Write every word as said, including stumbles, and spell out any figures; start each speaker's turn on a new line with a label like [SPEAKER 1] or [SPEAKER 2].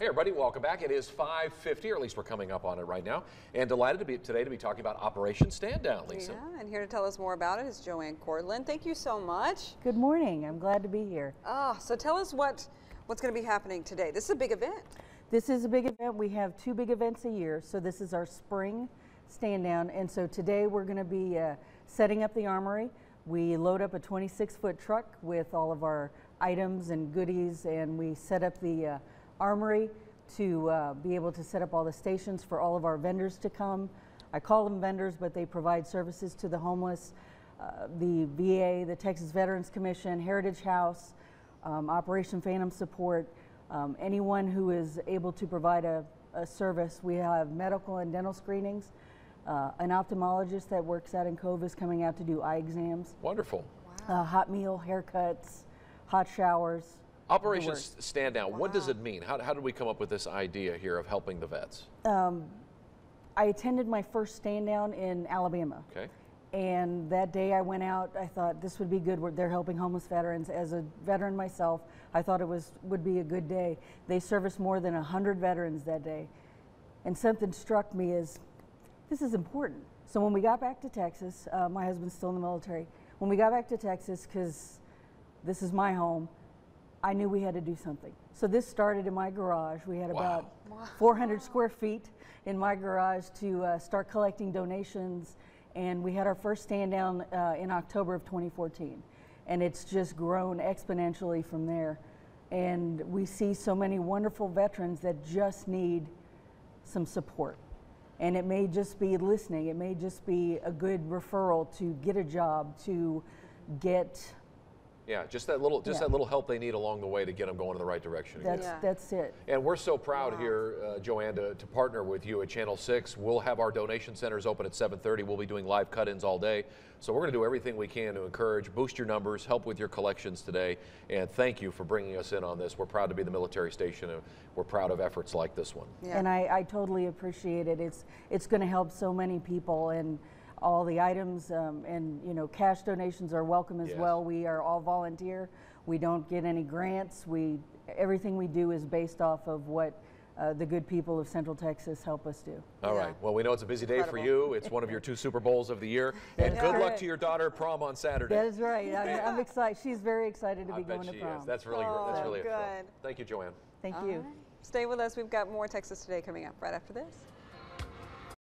[SPEAKER 1] Hey everybody, welcome back. It is five fifty, or at least we're coming up on it right now. And delighted to be today to be talking about Operation Stand Down, Lisa.
[SPEAKER 2] Yeah, and here to tell us more about it is Joanne Cortland. Thank you so much.
[SPEAKER 3] Good morning. I'm glad to be here.
[SPEAKER 2] Ah, so tell us what what's going to be happening today. This is a big event.
[SPEAKER 3] This is a big event. We have two big events a year, so this is our spring stand down. And so today we're going to be uh, setting up the armory. We load up a twenty-six foot truck with all of our items and goodies, and we set up the uh, armory to uh, be able to set up all the stations for all of our vendors to come. I call them vendors, but they provide services to the homeless. Uh, the V A, the Texas Veterans Commission, Heritage House, um, Operation Phantom Support, um, anyone who is able to provide a, a service. We have medical and dental screenings. Uh, an ophthalmologist that works out in Cove is coming out to do eye exams.
[SPEAKER 1] Wonderful.
[SPEAKER 2] Wow.
[SPEAKER 3] Uh, hot meal, haircuts, hot showers.
[SPEAKER 1] Operation Stand Down, wow. What does it mean? How, how did we come up with this idea here of helping the vets?
[SPEAKER 3] Um, I attended my first stand down in Alabama.
[SPEAKER 1] Okay.
[SPEAKER 3] And that day I went out, I thought this would be good. They're helping homeless veterans. As a veteran myself, I thought it was would be a good day. They serviced more than one hundred veterans that day. And something struck me as, this is important. So when we got back to Texas, uh, my husband's still in the military. When we got back to Texas, because this is my home, I knew we had to do something. So this started in my garage. We had about
[SPEAKER 1] wow.
[SPEAKER 3] four hundred square feet in my garage to uh, start collecting donations. And we had our first stand down uh, in October of twenty fourteen. And it's just grown exponentially from there. And we see so many wonderful veterans that just need some support. And it may just be listening. It may just be a good referral to get a job, to get
[SPEAKER 1] Yeah, just that little, just
[SPEAKER 3] Yeah.
[SPEAKER 1] that little help they need along the way to get them going in the right direction. again.
[SPEAKER 3] That's,
[SPEAKER 2] Yeah.
[SPEAKER 3] that's it.
[SPEAKER 1] And we're so proud
[SPEAKER 2] Wow.
[SPEAKER 1] here, uh, Joanne, to, to partner with you at Channel six. We'll have our donation centers open at seven thirty. We'll be doing live cut-ins all day. So we're going to do everything we can to encourage, boost your numbers, help with your collections today. And thank you for bringing us in on this. We're proud to be the military station, and we're proud of efforts like this one.
[SPEAKER 2] Yeah.
[SPEAKER 3] And I, I totally appreciate it. It's, it's going to help so many people, and all the items um, and you know cash donations are welcome as
[SPEAKER 1] Yes.
[SPEAKER 3] well. We are all volunteer. We don't get any grants. We everything we do is based off of what uh, the good people of Central Texas help us do.
[SPEAKER 1] All
[SPEAKER 2] Yeah.
[SPEAKER 1] right. Well, we know it's a busy day
[SPEAKER 2] Incredible.
[SPEAKER 1] for you. It's one of your two Super Bowls of the year. And
[SPEAKER 3] That's
[SPEAKER 1] good luck
[SPEAKER 3] correct.
[SPEAKER 1] to your daughter at prom on Saturday.
[SPEAKER 3] That is right. I'm, I'm excited. She's very excited to
[SPEAKER 1] I
[SPEAKER 3] be
[SPEAKER 1] bet
[SPEAKER 3] going to
[SPEAKER 1] she
[SPEAKER 3] prom.
[SPEAKER 1] is. That's really,
[SPEAKER 2] Oh,
[SPEAKER 1] that's really a thrill.
[SPEAKER 2] good.
[SPEAKER 1] Thank you, Joanne.
[SPEAKER 3] Thank
[SPEAKER 2] All
[SPEAKER 3] you.
[SPEAKER 2] right. Stay with us. We've got more Texas Today coming up right after this.